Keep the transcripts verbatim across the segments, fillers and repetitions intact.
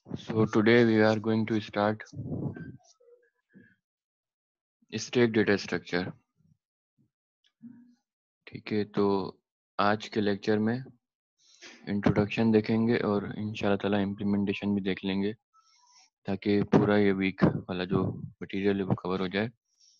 So today we are going to start stack data structure. ठीक है, तो आज के लेक्चर में इंट्रोडक्शन देखेंगे और इंशाल्लाह ताला इम्प्लीमेंटेशन भी देख लेंगे ताकि पूरा ये वीक वाला जो मटेरियल है वो कवर हो जाए।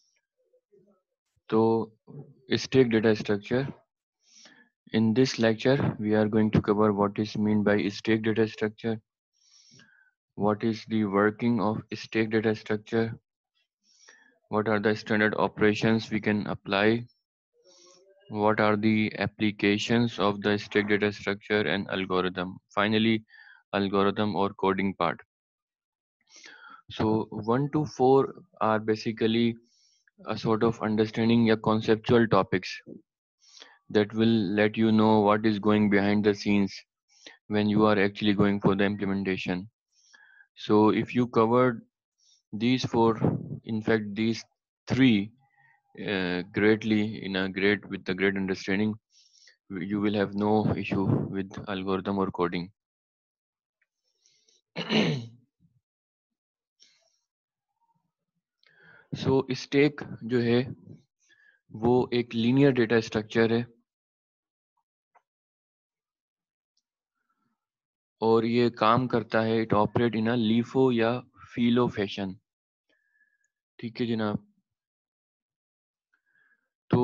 तो stack data structure, in this lecture we are going to cover what is mean by stake data structure, what is the working of stake data structure, what are the standard operations we can apply, what are the applications of the stack data structure and algorithm, finally algorithm or coding part. So one to four are basically a sort of understanding a conceptual topics that will let you know what is going behind the scenes when you are actually going for the implementation. So if you covered these four, in fact these three uh, greatly in a great with a great understanding, you will have no issue with algorithm or coding. So stack जो है वो एक linear data structure है और ये काम करता है, it operate in a LIFO या फीलो फैशन। ठीक है जनाब। तो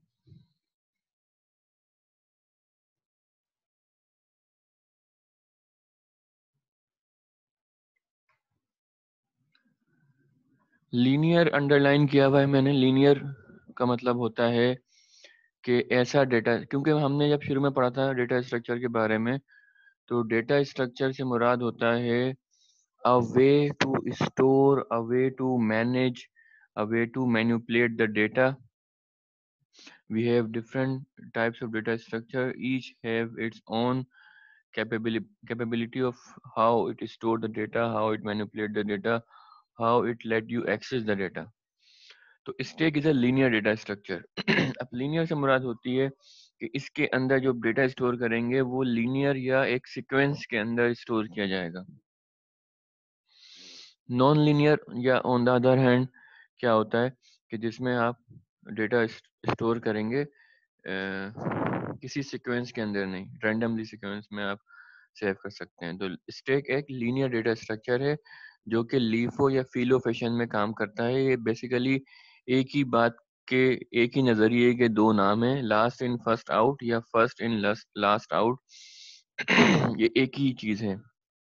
लीनियर अंडरलाइन किया हुआ है मैंने। लीनियर का मतलब होता है कि ऐसा डेटा, क्योंकि हमने जब शुरू में पढ़ा था डेटा स्ट्रक्चर के बारे में, तो डेटा स्ट्रक्चर से मुराद होता है a way to store, a way to manage, a way to manipulate the data. We have different types of data structure, each have its own capability capability of how it store the data, how it manipulate the data, how it let you access the data. तो stack is a linear data structure. अब linear से मुराद होती है कि इसके अंदर जो डेटा स्टोर करेंगे वो लीनियर या एक सीक्वेंस के अंदर स्टोर किया जाएगा। नॉन लीनियर या ऑन द अदर हैंड क्या होता है कि जिसमें आप डेटा स्टोर करेंगे अ, किसी सीक्वेंस के अंदर नहीं, रैंडमली सीक्वेंस में आप सेव कर सकते हैं। तो स्टैक एक लीनियर डेटा स्ट्रक्चर है जो कि लीफो या फिलो फैशन में काम करता है। ये बेसिकली एक ही बात के, एक ही नजरिए के दो नाम है, लास्ट इन फर्स्ट आउट या फर्स्ट इन लास्ट आउट। ये एक ही चीज है।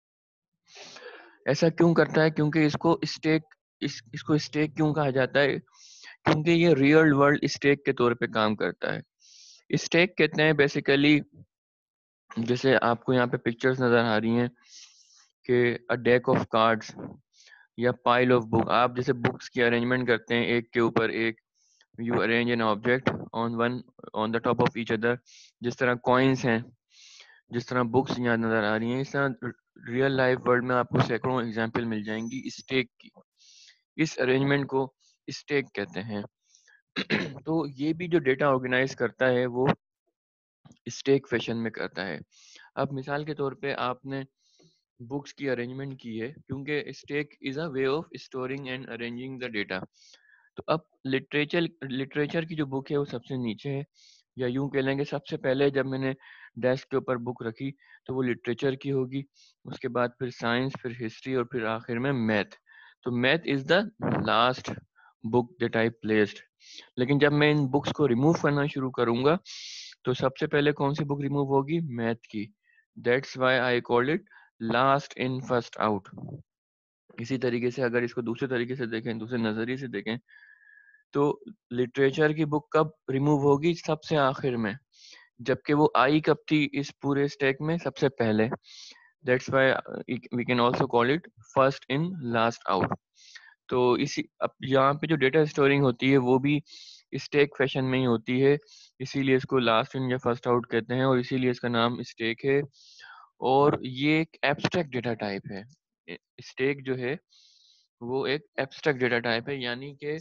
ऐसा क्यों करता है? क्योंकि इसको स्टेक इस, इसको स्टेक क्यों कहा जाता है? क्योंकि ये रियल वर्ल्ड स्टेक के तौर पे काम करता है। स्टेक कहते हैं बेसिकली, जैसे आपको यहाँ पे पिक्चर्स नजर आ रही हैं कि अ डेक ऑफ कार्ड्स या पाइल ऑफ बुक। आप जैसे बुक्स की अरेंजमेंट करते हैं एक के ऊपर एक, you arrange an object on one on the top of each other. जिस तरह कॉइन्स हैं, जिस तरह बुक्स यहाँ नजर आ रही हैं, इस तरह रियल लाइफ वर्ल्ड में आपको सैकड़ों एग्जाम्पल मिल जाएंगी स्टेक की। इस अरेंजमेंट को स्टेक कहते हैं। तो ये भी जो डेटा ऑर्गेनाइज करता है वो स्टेक फैशन में करता है। अब मिसाल के तौर पे आपने बुक्स की अरेंजमेंट की है, क्योंकि stack is a way of storing and arranging the data. तो अब लिटरेचर लिटरेचर की जो बुक है वो सबसे नीचे है, या यूं कह लेंगे सबसे पहले जब मैंने डेस्क के ऊपर बुक रखी तो वो लिटरेचर की होगी, उसके बाद फिर साइंस, फिर हिस्ट्री और फिर आखिर में मैथ। तो math is the last book that I placed. लेकिन जब मैं इन बुक्स को रिमूव करना शुरू करूंगा तो सबसे पहले कौन सी बुक रिमूव होगी? मैथ की। That's why I called it last in first out. इसी तरीके से अगर इसको दूसरे तरीके से देखें, दूसरे नजरिए से देखें, तो लिटरेचर की बुक कब रिमूव होगी? सबसे आखिर में, जबकि वो आई कब थी इस पूरे स्टैक में? सबसे पहले। That's why we can also call it first in last out. तो इसी अब यहाँ पे जो डेटा स्टोरिंग होती है वो भी स्टेक फैशन में ही होती है, इसीलिए इसको लास्ट इन या फर्स्ट आउट कहते हैं और इसीलिए इसका नाम स्टेक है। और ये एक एब्स्ट्रैक्ट डेटा टाइप है। स्टेक जो है वो एक एब्स्ट्रैक्ट डेटा टाइप है, यानी कि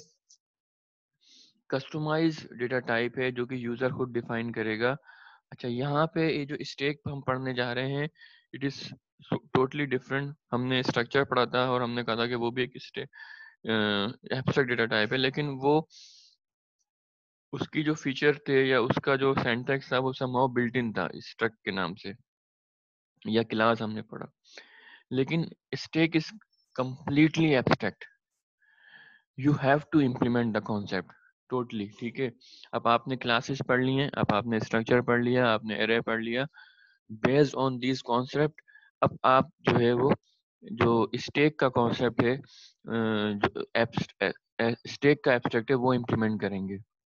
कस्टमाइज डेटा टाइप है जो कि यूजर खुद डिफाइन करेगा। अच्छा, यहाँ पे ये जो स्टेक हम पढ़ने जा रहे हैं, इट इज टोटली डिफरेंट। हमने स्ट्रक्चर पढ़ा था और हमने कहा था कि वो भी एक एब्स्ट्रैक्ट डेटा टाइप है, लेकिन वो उसकी जो फीचर थे या उसका जो सिंटैक्स था वो समहाउ बिल्ट इन था स्ट्रक्ट के नाम से, या क्लास हमने पढ़ा। लेकिन stack is completely abstract, you have to implement the concept totally. ठीक है, अब आपने क्लासेस पढ़ ली हैं, अब आपने स्ट्रक्चर पढ़ लिया, आपने एरे पढ़ लिया, बेस्ड ऑन दिस कॉन्सेप्ट अब आप जो है वो जो स्टेक का कॉन्सेप्ट है, अ, जो स्टेक का एब्स्ट्रैक्ट है, वो इम्प्लीमेंट करेंगे।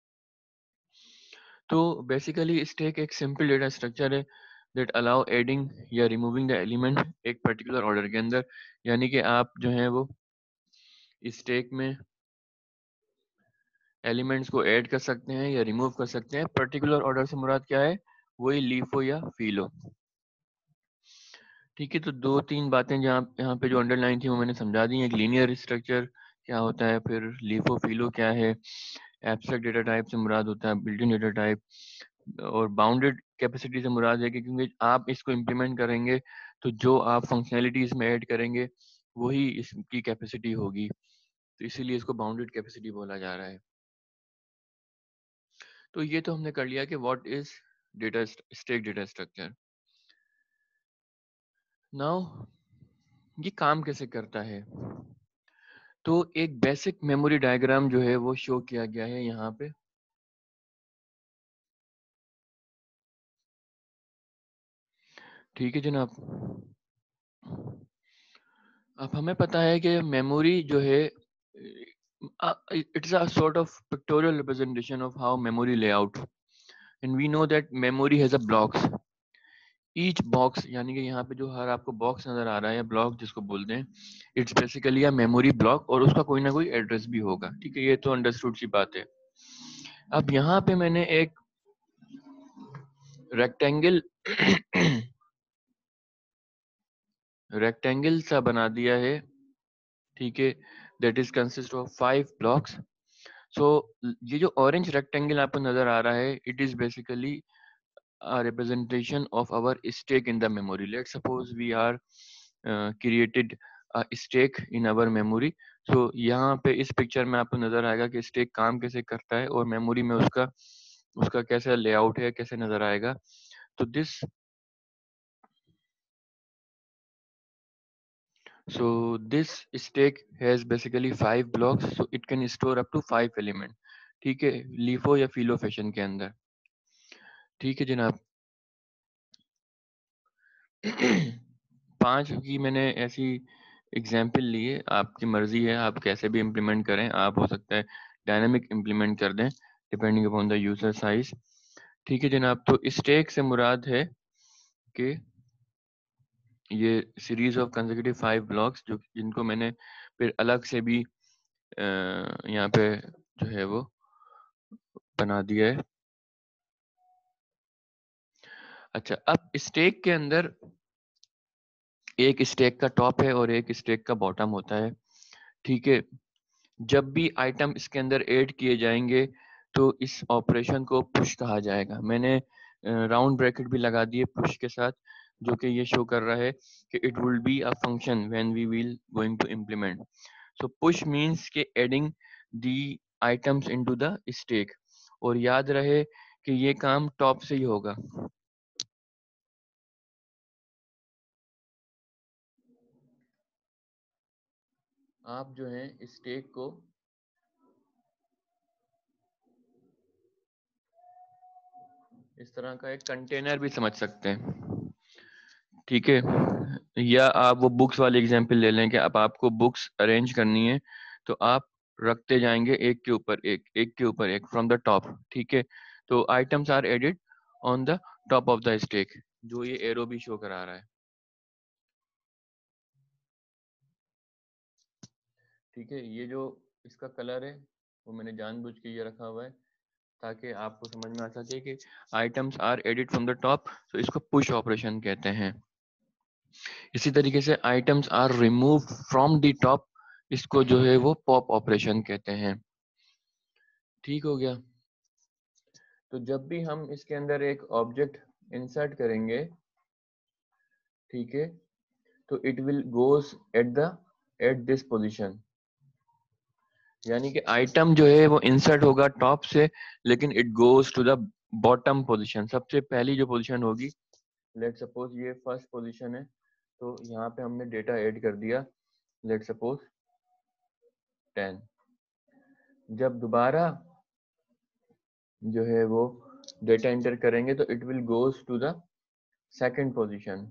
तो बेसिकली स्टेक एक सिंपल डेटा स्ट्रक्चर है दैट अलाउ एडिंग या रिमूविंग द एलिमेंट एक पर्टिकुलर ऑर्डर के अंदर। यानी कि आप जो है वो स्टेक में एलिमेंट्स को ऐड कर सकते हैं या रिमूव कर सकते हैं। पर्टिकुलर ऑर्डर से मुराद क्या है? वही लीफो या फीलो। ठीक है, तो दो तीन बातें जहाँ यहाँ पे जो अंडरलाइन थी वो मैंने समझा दी। एक लीनियर स्ट्रक्चर क्या होता है, फिर लीफो फीलो क्या है, एब्स्ट्रैक्ट डेटा टाइप से मुराद होता है बिल्ट इन डेटा टाइप, और बाउंडेड कैपेसिटी से मुराद है कि क्योंकि आप इसको इम्प्लीमेंट करेंगे तो जो आप फंक्शनैलिटी इसमें ऐड करेंगे वही इसकी कैपेसिटी होगी, तो इसीलिए इसको बाउंडेड कैपेसिटी बोला जा रहा है। तो ये तो हमने कर लिया कि what is data stack data structure. Now ये काम कैसे करता है? तो एक बेसिक मेमोरी डायग्राम जो है वो शो किया गया है यहाँ पे। ठीक है जनाब, अब हमें पता है कि मेमोरी जो है it's a sort of pictorial representation of how memory layout, and we know that memory has a blocks. Each box यानी कि यहाँ पे जो हर आपको बॉक्स नजर आ रहा है, ब्लॉक जिसको बोलते हैं, it's basically a memory block, और उसका कोई ना कोई एड्रेस भी होगा। ठीक है, ये तो अंडरस्टूड सी बात है। अब यहाँ पे मैंने एक रेक्टेंगल रेक्टेंगल सा बना दिया है। ठीक है, that is consist of five blocks. So ये जो ऑरेंज रेक्टेंगल आपको नजर आ रहा है, it is basically a representation of our stake in the memory. Let's suppose we are uh, created a stake in our memory. So यहाँ पे इस पिक्चर में आपको नजर आएगा कि स्टेक काम कैसे करता है और मेमोरी में उसका उसका कैसा लेआउट है, कैसे नजर आएगा। तो this so this stake has basically five blocks, so it can store up to five element। ठीक है, लीफो या फिलो फैशन के अंदर। ठीक है जनाब, पांच की मैंने ऐसी एग्जाम्पल लिए, आपकी मर्जी है आप कैसे भी इम्प्लीमेंट करें। आप हो सकता है डायनामिक इम्प्लीमेंट कर दें depending upon the user size. ठीक है जनाब, तो स्टैक से मुराद है कि ये series of consecutive five blocks जो जिनको मैंने फिर अलग से भी अ, यहाँ पे जो है वो बना दिया है। अच्छा, अब स्टैक के अंदर एक स्टैक का टॉप है और एक स्टैक का बॉटम होता है। ठीक है, जब भी आइटम इसके अंदर ऐड किए जाएंगे तो इस ऑपरेशन को पुश कहा जाएगा। मैंने राउंड ब्रैकेट भी लगा दिए पुश के साथ, जो कि ये शो कर रहा है कि it will be a function when we will going to implement. So push means के adding the items into the stack, और याद रहे कि ये काम टॉप से ही होगा। आप जो है स्टैक को इस तरह का एक कंटेनर भी समझ सकते हैं। ठीक है, या आप वो बुक्स वाले एग्जांपल ले लें कि अब आपको बुक्स अरेंज करनी है तो आप रखते जाएंगे एक के ऊपर एक, एक के ऊपर एक, फ्रॉम द टॉप। ठीक है, तो items are added on the top of the stack, जो ये एरो भी शो करा रहा है। ठीक है, ये जो इसका कलर है वो मैंने जानबूझ के ये रखा हुआ है ताकि आपको समझ में आ सके कि items are added from the top, तो इसको पुश ऑपरेशन कहते हैं। इसी तरीके से items are remove from the top, इसको जो है वो पॉप ऑपरेशन कहते हैं। ठीक हो गया, तो जब भी हम इसके अंदर एक ऑब्जेक्ट इंसर्ट करेंगे, ठीक है, तो it will goes at the at this position, यानी कि आइटम जो है वो इंसर्ट होगा टॉप से, लेकिन it goes to the bottom position, सबसे पहली जो पोजीशन होगी। लेट सपोज ये फर्स्ट पोजीशन है, तो यहाँ पे हमने डेटा ऐड कर दिया, लेट सपोज टेन। जब दोबारा जो है वो डेटा एंटर करेंगे तो it will goes to the second position,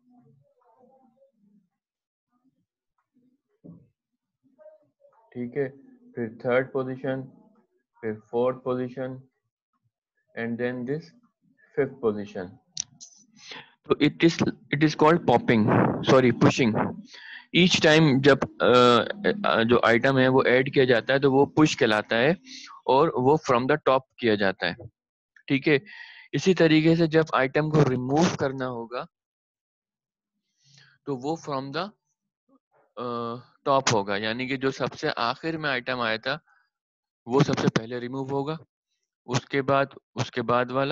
ठीक है, फिर थर्ड पोजीशन, फिर fourth position, and then this fifth position. तो it is it is called popping, sorry pushing. Each time जब uh, जो आइटम है वो ऐड किया जाता है तो वो पुश कहलाता है, और वो फ्रॉम द टॉप किया जाता है, ठीक है। इसी तरीके से जब आइटम को रिमूव करना होगा तो वो फ्रॉम द टॉप होगा, यानी कि जो सबसे आखिर में आइटम आया था वो सबसे पहले रिमूव होगा, उसके बाद उसके बाद वाला,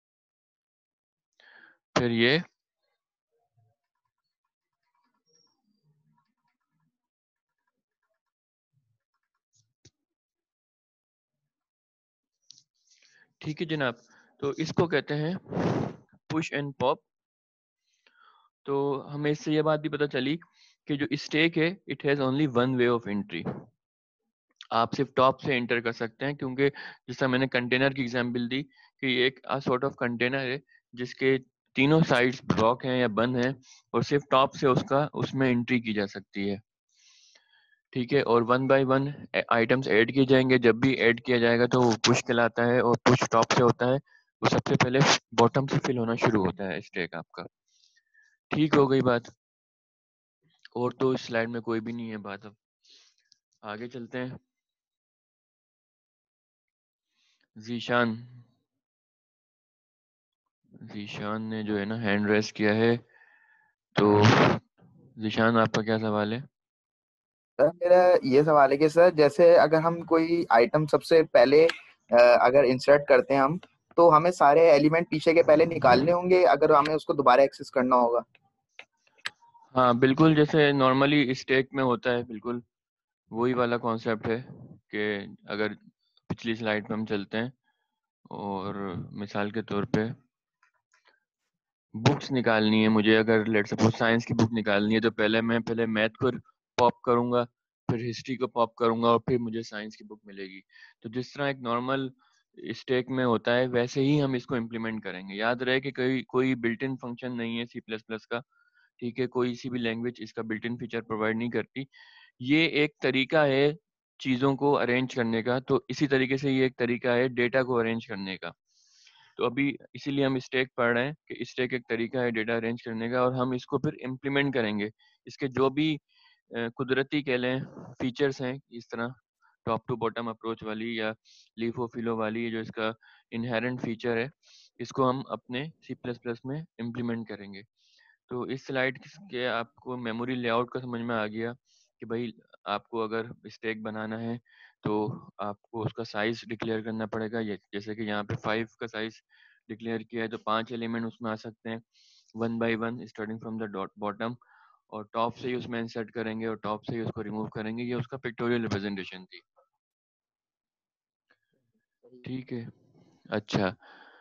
फिर ये, ठीक है जनाब। तो इसको कहते हैं पुश एंड पॉप। तो हमें इससे ये बात भी पता चली कि जो स्टेक है it has only one way of entry, आप सिर्फ टॉप से एंटर कर सकते हैं, क्योंकि जैसा मैंने कंटेनर की एग्जांपल दी कि एक सॉर्ट ऑफ कंटेनर है जिसके तीनों साइड्स ब्लॉक हैं या बंद हैं, और सिर्फ टॉप से उसका उसमें एंट्री की जा सकती है, ठीक है। और one by one items add किए जाएंगे, जब भी ऐड किया जाएगा तो वो पुश कहलाता है, और पुश टॉप से होता है, वो सबसे पहले बॉटम से फिल होना शुरू होता है स्टैक आपका, ठीक हो गई बात। और तो इस स्लाइड में कोई भी नहीं है बात, अब आगे चलते हैं। जीशान जीशान ने जो है ना हैंड रेस किया है, तो जीशान आपका क्या सवाल है? सर मेरा ये सवाल है कि सर जैसे अगर हम कोई आइटम सबसे पहले अ, अगर इंसर्ट करते हैं हम, तो हमें सारे एलिमेंट पीछे के पहले निकालने होंगे अगर हमें उसको दोबारा एक्सेस करना होगा। हाँ बिल्कुल, जैसे नॉर्मली स्टैक में होता है, बिल्कुल वही वाला कॉन्सेप्ट है कि अगर पिछली स्लाइड पे हम चलते हैं, और मिसाल के तौर पे बुक्स निकालनी है मुझे, अगर लेट सपोज साइंस की बुक निकालनी है, तो पहले मैं पहले मैथ को पॉप करूंगा, फिर हिस्ट्री को पॉप करूंगा, और फिर मुझे साइंस की बुक मिलेगी। तो जिस तरह एक नॉर्मल स्टैक में होता है वैसे ही हम इसको इम्प्लीमेंट करेंगे। याद रहे कि कोई कोई बिल्ट इन फंक्शन नहीं है सी प्लस प्लस का, ठीक है, कोई सी भी लैंग्वेज इसका बिल्ट इन फीचर प्रोवाइड नहीं करती। ये एक तरीका है चीज़ों को अरेंज करने का, तो इसी तरीके से ये एक तरीका है डेटा को अरेंज करने का। तो अभी इसीलिए हम स्टैक पढ़ रहे हैं कि स्टैक एक तरीका है डेटा अरेंज करने का, और हम इसको फिर इम्प्लीमेंट करेंगे। इसके जो भी अ, कुदरती कह लें फीचर्स हैं, इस तरह टॉप टू बॉटम अप्रोच वाली या लीफो फिलो वाली, ये जो इसका इनहेरेंट फीचर है, इसको हम अपने सी प्लस प्लस में इम्प्लीमेंट करेंगे। तो इस स्लाइड के आपको मेमोरी लेआउट का समझ में आ गया कि भाई आपको अगर स्टैक बनाना है तो आपको उसका साइज डिक्लेयर करना पड़ेगा। ये जैसे कि यहाँ पे फाइव का साइज डिक्लेयर किया है, तो पांच एलिमेंट उसमें आ सकते हैं one by one starting from the dot bottom, और टॉप से ही उसमें इंसर्ट करेंगे और टॉप से ही उसको रिमूव करेंगे। ये उसका पिक्टोरियल रिप्रेजेंटेशन थी, ठीक है। अच्छा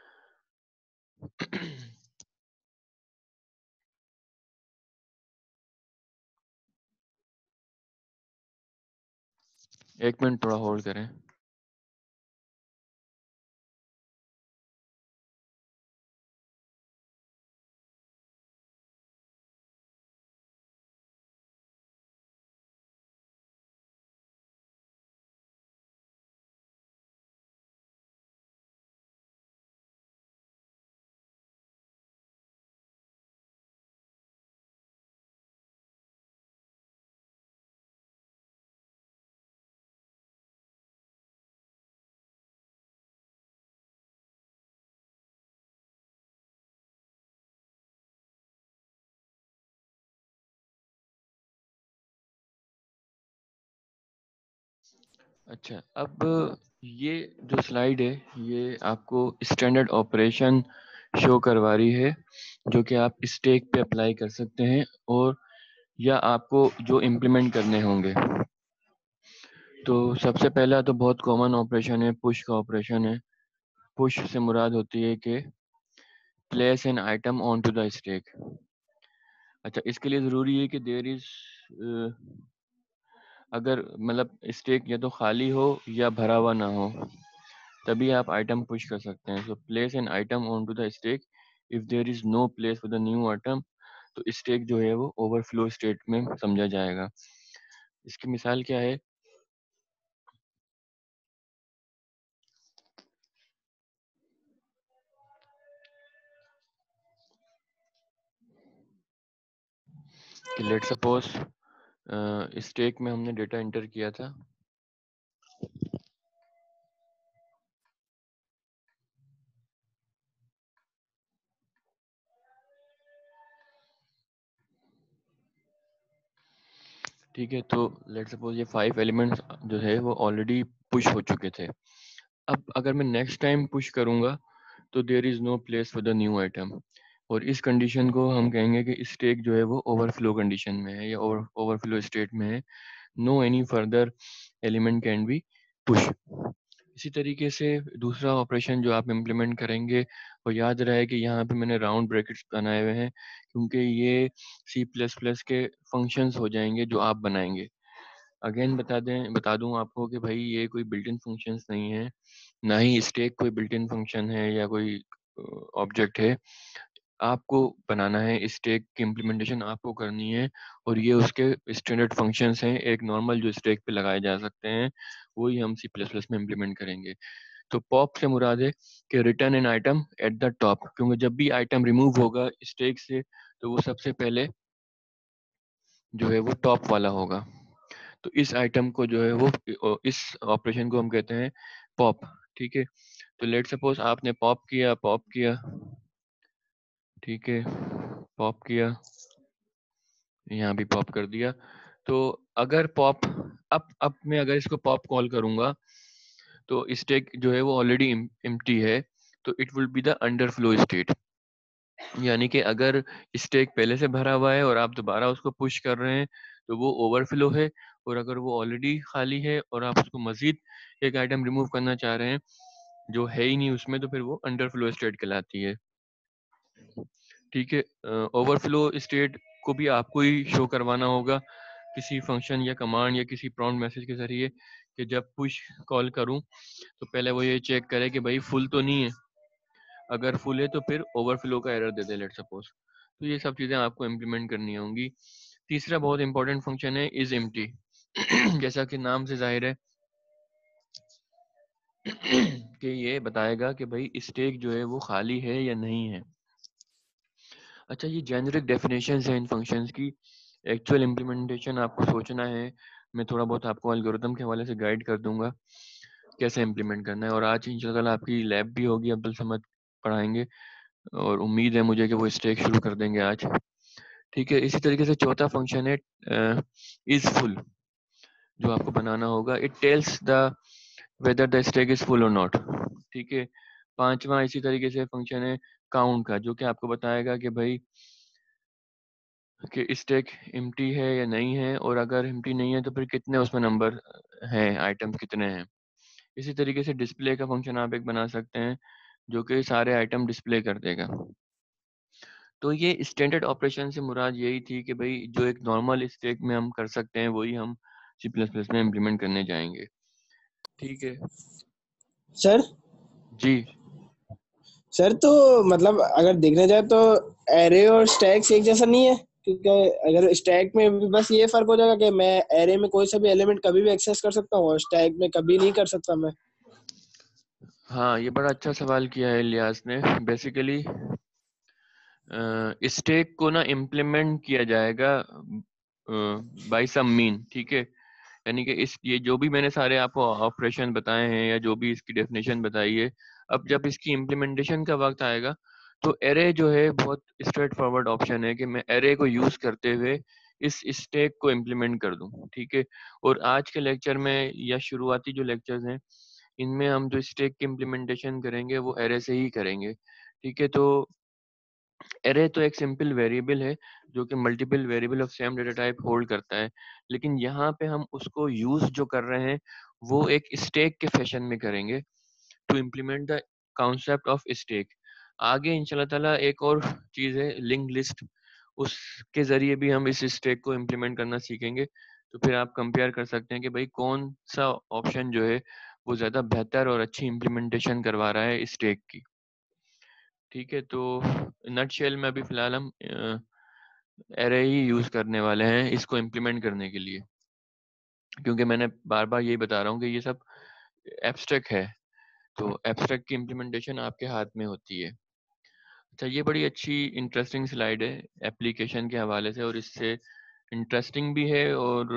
एक मिनट थोड़ा होल्ड करें। अच्छा, अब ये जो स्लाइड है ये आपको स्टैंडर्ड ऑपरेशन शो करवा रही है, जो कि आप स्टैक पे अप्लाई कर सकते हैं, और या आपको जो इम्प्लीमेंट करने होंगे। तो सबसे पहला तो बहुत कॉमन ऑपरेशन है, पुश का ऑपरेशन है। पुश से मुराद होती है कि place an item on to the stack. अच्छा, इसके लिए ज़रूरी है कि देयर इज, अगर मतलब स्टैक या तो खाली हो या भरा हुआ ना हो, तभी आप आइटम पुश कर सकते हैं। So place an item on to the stack, if there is no place for the new item, तो स्टैक जो है वो ओवरफ्लो स्टेट में समझा जाएगा। इसकी मिसाल क्या है कि लेट सपोज स्टैक में हमने डेटा एंटर किया था, ठीक है। तो लेट सपोज ये फाइव एलिमेंट्स जो है वो ऑलरेडी पुश हो चुके थे। अब अगर मैं नेक्स्ट टाइम पुश करूंगा तो there is no place for the new item, और इस कंडीशन को हम कहेंगे कि स्टैक जो है वो ओवरफ्लो कंडीशन में है या ओवर ओवरफ्लो स्टेट में है। No any further element can be push. इसी तरीके से दूसरा ऑपरेशन जो आप इम्प्लीमेंट करेंगे, और याद रहे कि यहाँ पे मैंने राउंड ब्रैकेट्स बनाए हुए हैं क्योंकि ये सी प्लस प्लस के फंक्शंस हो जाएंगे जो आप बनाएंगे। अगेन बता दें बता दूं आपको कि भाई ये कोई बिल्ट इन फंक्शंस नहीं है, ना ही स्टैक कोई बिल्ट इन फंक्शन है या कोई ऑब्जेक्ट है। आपको बनाना है, स्टैक की इम्प्लीमेंटेशन आपको करनी है, और ये उसके स्टैंडर्ड फंक्शंस हैं एक नॉर्मल जो स्टैक पे लगाए जा सकते हैं, वही हम सी प्लस प्लस में इम्प्लीमेंट करेंगे। तो पॉप से मुराद है कि return an item at the top, क्योंकि जब भी आइटम रिमूव होगा स्टैक से तो वो सबसे पहले जो है वो टॉप वाला होगा। तो इस आइटम को जो है वो, इस ऑपरेशन को हम कहते हैं पॉप। ठीक है, तो लेट सपोज आपने पॉप किया पॉप किया ठीक है, पॉप किया, यहाँ भी पॉप कर दिया। तो अगर पॉप, अब अब मैं अगर इसको पॉप कॉल करूंगा तो स्टैक जो है वो ऑलरेडी एम्प्टी है, तो it will be the underflow state. यानी कि अगर स्टैक पहले से भरा हुआ है और आप दोबारा उसको पुश कर रहे हैं तो वो ओवरफ्लो है, और अगर वो ऑलरेडी खाली है और आप उसको मजीद एक आइटम रिमूव करना चाह रहे हैं जो है ही नहीं उसमें, तो फिर वो अंडरफ्लो स्टेट कहलाती है। ठीक है, ओवरफ्लो स्टेट को भी आपको ही शो करवाना होगा किसी फंक्शन या कमांड या किसी प्रॉम्प्ट मैसेज के जरिए कि जब पुश कॉल करूं तो पहले वो ये चेक करे कि भाई फुल तो नहीं है, अगर फुल है तो फिर ओवरफ्लो का एरर दे दे लेट सपोज। तो ये सब चीज़ें आपको इम्प्लीमेंट करनी होंगी। तीसरा बहुत इंपॉर्टेंट फंक्शन है इज एम्प्टी। जैसा कि नाम से जाहिर है कि ये बताएगा कि भाई स्टैक जो है वो खाली है या नहीं है। अच्छा, ये जेनरिक डेफिनेशंस हैं इन फंक्शंस की, एक्चुअल इम्प्लीमेंटेशन आपको सोचना है। मैं थोड़ा बहुत आपको एल्गोरिथम के हवाले से गाइड कर दूंगा कैसे इम्प्लीमेंट करना है, और आज इंशाल्लाह आपकी लैब भी होगी, अब्दुल समद पढ़ाएंगे, और उम्मीद है मुझे कि वो स्टैक शुरू कर देंगे आज। ठीक है, इसी तरीके से चौथा फंक्शन है इज फुल, जो आपको बनाना होगा। It tells the whether the stack is full और नॉट। ठीक है, पांचवा इसी तरीके से फंक्शन है काउंट का, जो कि आपको बताएगा कि भाई कि स्टैक एम्प्टी है या नहीं है, और अगर एम्प्टी नहीं है तो फिर कितने उसमें नंबर हैं, आइटम्स कितने हैं। इसी तरीके से डिस्प्ले का फंक्शन आप एक बना सकते हैं जो कि सारे आइटम डिस्प्ले कर देगा। तो ये स्टैंडर्ड ऑपरेशन से मुराद यही थी कि भाई जो एक नॉर्मल स्टैक में हम कर सकते हैं वही हम सी प्लस प्लस में इम्प्लीमेंट करने जाएंगे। ठीक है सर जी। सर तो मतलब अगर देखने जाए तो एरे और स्टैक्स एक जैसा नहीं है, क्योंकि अगर स्टैक में भी बस ये फर्क हो जाएगा कि मैं एरे में कोई सा भी एलिमेंट कभी भी एक्सेस कर सकता हूँ और स्टैक में कभी नहीं कर सकता मैं। हाँ, ये बड़ा अच्छा सवाल किया है इलियास ने। बेसिकली स्टैक को ना इम्प्लीमेंट किया जाएगा बाय सम मीन। ठीक है, यानी कि इस ये जो भी मैंने सारे आपको ऑपरेशन बताए हैं या जो भी इसकी डेफिनेशन बताई है, अब जब इसकी इम्प्लीमेंटेशन का वक्त आएगा तो एरे जो है बहुत स्ट्रेट फॉरवर्ड ऑप्शन है कि मैं एरे को यूज करते हुए इस स्टैक को इम्प्लीमेंट कर दूं। ठीक है, और आज के लेक्चर में या शुरुआती जो लेक्चर्स हैं इनमें हम जो स्टैक की इम्प्लीमेंटेशन करेंगे वो एरे से ही करेंगे। ठीक है, तो एरे तो एक सिंपल वेरिएबल है जो कि multiple variable of same data type hold करता है, लेकिन यहाँ पे हम उसको यूज जो कर रहे हैं वो एक स्टैक के फैशन में करेंगे to implement the concept of stack. आगे इंशाल्लाह ताला एक और चीज़ है लिंक लिस्ट, उसके ज़रिए भी हम इस स्टैक को इम्प्लीमेंट करना सीखेंगे। तो फिर आप कंपेयर कर सकते हैं कि भाई कौन सा ऑप्शन जो है वो ज़्यादा बेहतर और अच्छी इम्प्लीमेंटेशन करवा रहा है स्टैक की। ठीक है, तो नटशेल में अभी फ़िलहाल हम एरे ही यूज़ करने वाले हैं इसको इम्प्लीमेंट करने के लिए, क्योंकि मैंने बार-बार यही बता रहा हूँ कि ये सब एब्स्ट्रैक्ट है, तो एब्स्ट्रैक्ट की इम्प्लीमेंटेशन आपके हाथ में होती है। अच्छा, ये बड़ी अच्छी इंटरेस्टिंग स्लाइड है एप्लीकेशन के हवाले से, और इससे इंटरेस्टिंग भी है और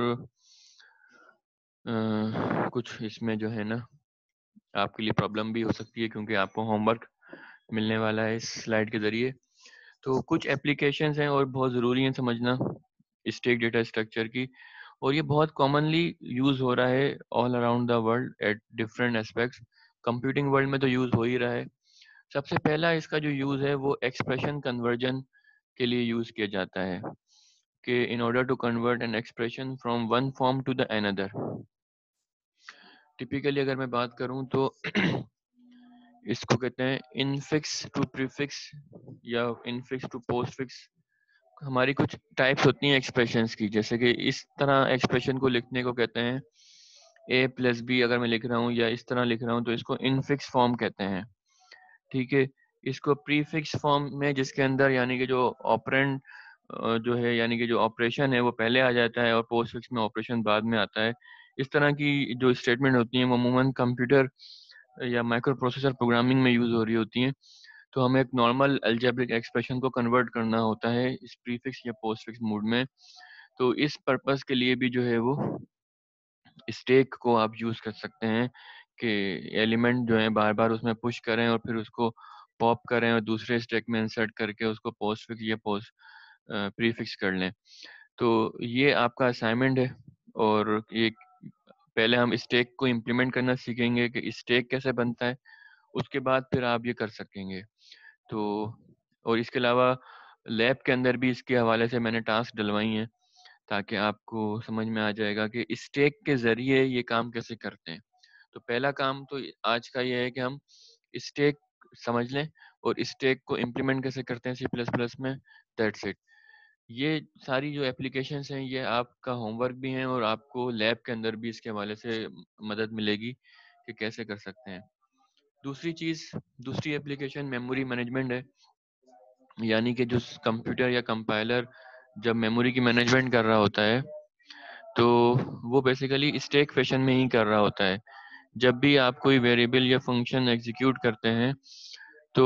अ, कुछ इसमें जो है ना आपके लिए प्रॉब्लम भी हो सकती है, क्योंकि आपको होमवर्क मिलने वाला है इस स्लाइड के ज़रिए। तो कुछ एप्लीकेशंस हैं और बहुत ज़रूरी हैं समझना स्टैक डेटा स्ट्रक्चर की, और ये बहुत कॉमनली यूज़ हो रहा है all around the world at different aspects. Computing world में तो यूज़ हो ही रहा है। सबसे पहला इसका जो यूज़ है वो एक्सप्रेशन कन्वर्जन के लिए यूज़ किया जाता है, कि in order to convert an expression from one form to the another. Typically अगर मैं बात करूं तो इसको कहते हैं इनफिक्स टू प्रीफिक्स या इनफिक्स टू पोस्टफिक्स। हमारी कुछ टाइप्स होती हैं एक्सप्रेशंस की, जैसे कि इस तरह एक्सप्रेशन को लिखने को कहते हैं ए प्लस बी अगर मैं लिख रहा हूँ, या इस तरह लिख रहा हूँ तो इसको इनफिक्स फॉर्म कहते हैं। ठीक है, इसको प्रीफिक्स फॉर्म में जिसके अंदर यानी कि जो ऑपरेंड जो है यानी कि जो ऑपरेशन है वो पहले आ जाता है और पोस्टफिक्स में ऑपरेशन बाद में आता है। इस तरह की जो स्टेटमेंट होती हैं वो अमूमन कंप्यूटर या माइक्रो प्रोसेसर प्रोग्रामिंग में यूज़ हो रही होती हैं। तो हमें एक नॉर्मल अलजेब्रिक एक्सप्रेशन को कन्वर्ट करना होता है इस प्रीफिक्स या पोस्टफिक्स मोड में। तो इस पर्पस के लिए भी जो है वो स्टैक को आप यूज़ कर सकते हैं कि एलिमेंट जो है बार बार उसमें पुश करें और फिर उसको पॉप करें और दूसरे स्टैक में इंसर्ट करके उसको पोस्टफिक्स या पोस्ट प्रीफिक्स कर लें। तो ये आपका असाइनमेंट है, और ये पहले हम स्टैक को इम्प्लीमेंट करना सीखेंगे कि स्टैक कैसे बनता है, उसके बाद फिर आप ये कर सकेंगे। तो और इसके अलावा लैब के अंदर भी इसके हवाले से मैंने टास्क डलवाई हैं, ताकि आपको समझ में आ जाएगा कि स्टैक के ज़रिए ये काम कैसे करते हैं। तो पहला काम तो आज का ये है कि हम स्टैक समझ लें और स्टैक को इम्प्लीमेंट कैसे करते हैं सी प्लस प्लस में, दैट्स इट। ये सारी जो एप्लीकेशंस हैं ये आपका होमवर्क भी हैं और आपको लैब के अंदर भी इसके हवाले से मदद मिलेगी कि कैसे कर सकते हैं। दूसरी चीज़, दूसरी एप्लीकेशन मेमोरी मैनेजमेंट है, यानी कि जो कंप्यूटर या कंपाइलर जब मेमोरी की मैनेजमेंट कर रहा होता है तो वो बेसिकली स्टैक फैशन में ही कर रहा होता है। जब भी आप कोई वेरिएबल या फंक्शन एग्जीक्यूट करते हैं तो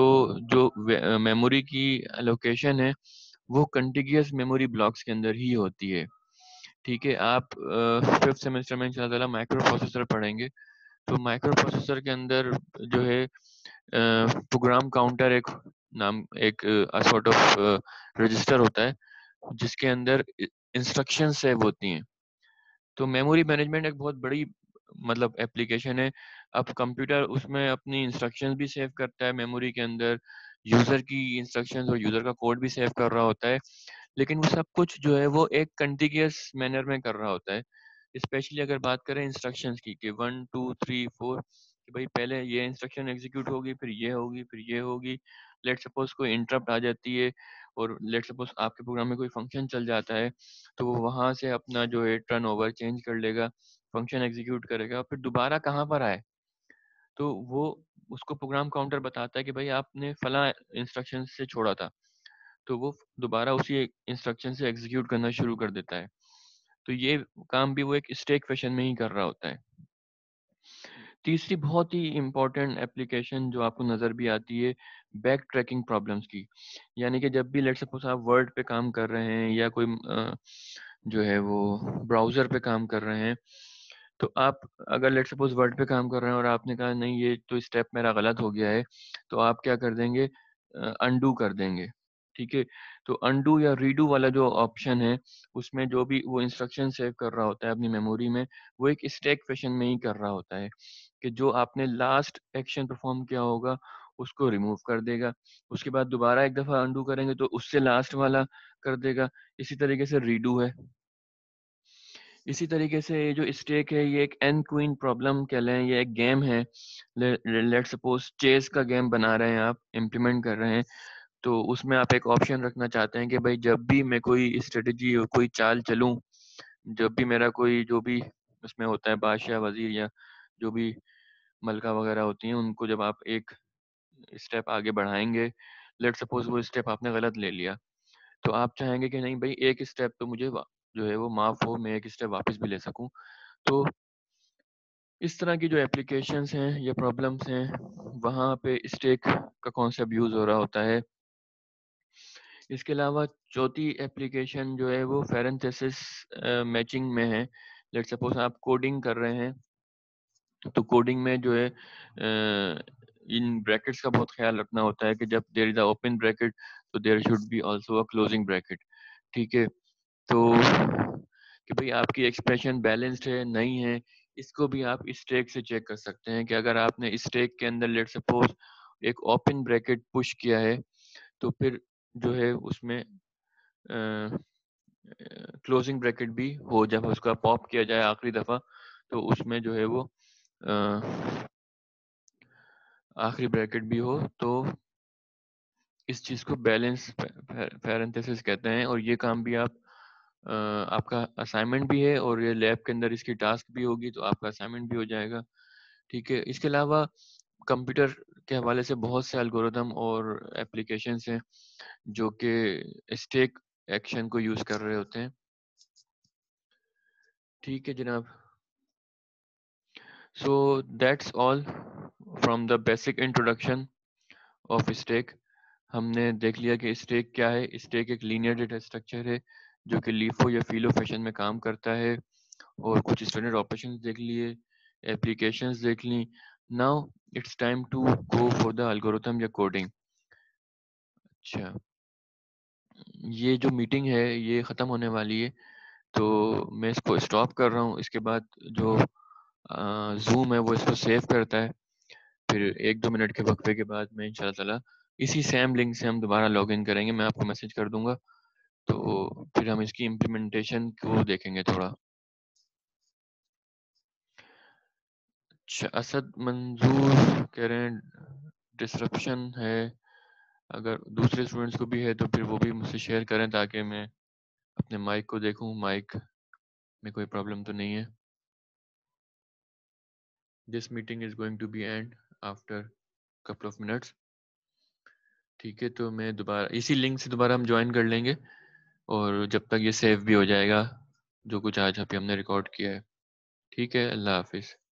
जो मेमोरी की लोकेशन है वो कंटिग्यूअस मेमोरी ब्लॉक्स के अंदर ही होती है। ठीक है, आप फिफ्थ सेमेस्टर में इंशाल्लाह माइक्रो प्रोसेसर पढ़ेंगे, तो माइक्रो प्रोसेसर के अंदर जो है प्रोग्राम काउंटर एक नाम एक सॉर्ट ऑफ रजिस्टर होता है जिसके अंदर इंस्ट्रक्शन सेव होती हैं। तो मेमोरी मैनेजमेंट एक बहुत बड़ी मतलब एप्लीकेशन है। अब कंप्यूटर उसमें अपनी इंस्ट्रक्शंस भी सेव करता है मेमोरी के अंदर, यूज़र की इंस्ट्रक्शंस और यूज़र का कोड भी सेव कर रहा होता है, लेकिन वो सब कुछ जो है वो एक कंटिन्यूअस मैनर में कर रहा होता है। स्पेशली अगर बात करें इंस्ट्रक्शंस की कि वन टू थ्री फोर, कि भाई पहले ये इंस्ट्रक्शन एग्जीक्यूट होगी, फिर ये होगी, फिर ये होगी। लेट सपोज कोई इंटरप्ट आ जाती है और लेट सपोज आपके प्रोग्राम में कोई फंक्शन चल जाता है, तो वो वहाँ से अपना जो है टर्न ओवर चेंज कर लेगा, फंक्शन एग्जीक्यूट करेगा, फिर दोबारा कहाँ पर आए तो वो उसको प्रोग्राम काउंटर बताता है कि भाई आपने फला इंस्ट्रक्शन से छोड़ा था, तो वो दोबारा उसी इंस्ट्रक्शन से एग्जीक्यूट करना शुरू कर देता है। तो ये काम भी वो एक स्टैक फैशन में ही कर रहा होता है। तीसरी बहुत ही इम्पोर्टेंट एप्लीकेशन जो आपको नज़र भी आती है बैक ट्रैकिंग प्रॉब्लम्स की, यानी कि जब भी लेट सपोज आप वर्ड पे काम कर रहे हैं या कोई अ, जो है वो ब्राउज़र पे काम कर रहे हैं, तो आप अगर लेट सपोज वर्ड पे काम कर रहे हैं और आपने कहा नहीं ये तो स्टेप मेरा गलत हो गया है, तो आप क्या कर देंगे, अनडू कर देंगे। ठीक है, तो अनडू या रीडू वाला जो ऑप्शन है उसमें जो भी वो इंस्ट्रक्शन सेव कर रहा होता है अपनी मेमोरी में, वो एक स्टैक फैशन में ही कर रहा होता है कि जो आपने लास्ट एक्शन परफॉर्म किया होगा उसको रिमूव कर देगा। उसके बाद दोबारा एक दफ़ा अंडू करेंगे तो उससे लास्ट वाला कर देगा। इसी तरीके से रीडू है। इसी तरीके से ये जो स्टेक है ये एक एन क्वीन प्रॉब्लम कह लें, ये एक गेम है। लेट सपोज चेस का गेम बना रहे हैं आप, इम्प्लीमेंट कर रहे हैं, तो उसमें आप एक ऑप्शन रखना चाहते हैं कि भाई जब भी मैं कोई स्ट्रेटजी और कोई चाल चलूं, जब भी मेरा कोई जो भी उसमें होता है बादशाह वजीर या जो भी मलका वगैरह होती हैं, उनको जब आप एक स्टेप आगे बढ़ाएंगे, लेट सपोज वो स्टेप आपने गलत ले लिया, तो आप चाहेंगे कि नहीं भाई एक स्टेप तो मुझे जो है वो माफ हो, मैं एक स्टेप वापस भी ले सकूं। तो इस तरह की जो एप्लीकेशंस हैं या प्रॉब्लम्स हैं, वहाँ पे स्टेक का कॉन्सेप्ट यूज़ हो रहा होता है। इसके अलावा चौथी एप्लीकेशन जो है वो पैरेंथेसिस मैचिंग में है। लेट सपोज आप कोडिंग कर रहे हैं, तो कोडिंग में जो है uh, इन ब्रैकेट्स का बहुत ख्याल रखना होता है कि जब there is a open bracket तो there should be also a closing bracket. ठीक है, तो कि भाई आपकी एक्सप्रेशन बैलेंस्ड है नहीं है, इसको भी आप स्टैक से चेक कर सकते हैं कि अगर आपने स्टैक के अंदर लेट सपोज एक ओपन ब्रैकेट पुश किया है, तो फिर जो है उसमें क्लोजिंग ब्रैकेट भी हो, जब उसका पॉप किया जाए आखिरी दफा तो उसमें जो है वो आखिरी ब्रैकेट भी हो। तो इस चीज को बैलेंस पैरेंथेसिस कहते हैं, और ये काम भी आप Uh, आपका असाइनमेंट भी है और ये लैब के अंदर इसकी टास्क भी होगी, तो आपका असाइनमेंट भी हो जाएगा। ठीक है, इसके अलावा कंप्यूटर के हवाले से बहुत से एल्गोरिथम और एप्लीकेशंस हैं जो कि स्टेक एक्शन को यूज कर रहे होते हैं। ठीक है जनाब, so that's all from the basic introduction of stack. हमने देख लिया कि स्टेक क्या है। स्टेक एक लीनियर डेटा स्ट्रक्चर है जो कि लीफो या फीलो फैशन में काम करता है, और कुछ स्टैंडर्ड ऑपरेशंस देख लिए, एप्लीकेशंस देख ली। Now it's time to go for the algorithm या कोडिंग। अच्छा, ये जो मीटिंग है ये ख़त्म होने वाली है, तो मैं इसको स्टॉप कर रहा हूँ। इसके बाद जो जूम है वो इसको सेव करता है, फिर एक दो मिनट के वक्फे के बाद मैं इंशाल्लाह ताला इसी सेम लिंक से हम दोबारा लॉग इन करेंगे। मैं आपको मैसेज कर दूंगा, तो फिर हम इसकी इम्प्लीमेंटेशन को देखेंगे थोड़ा। अच्छा, असद मंजूर कह रहे हैं डिसरप्शन है, अगर दूसरे स्टूडेंट्स को भी है तो फिर वो भी मुझसे शेयर करें ताकि मैं अपने माइक को देखूं, माइक में कोई प्रॉब्लम तो नहीं है। This meeting is going to be end after couple of minutes. ठीक है, तो मैं दोबारा इसी लिंक से दोबारा हम ज्वाइन कर लेंगे, और जब तक ये सेव भी हो जाएगा जो कुछ आज अभी हमने रिकॉर्ड किया है। ठीक है, अल्लाह हाफिज़।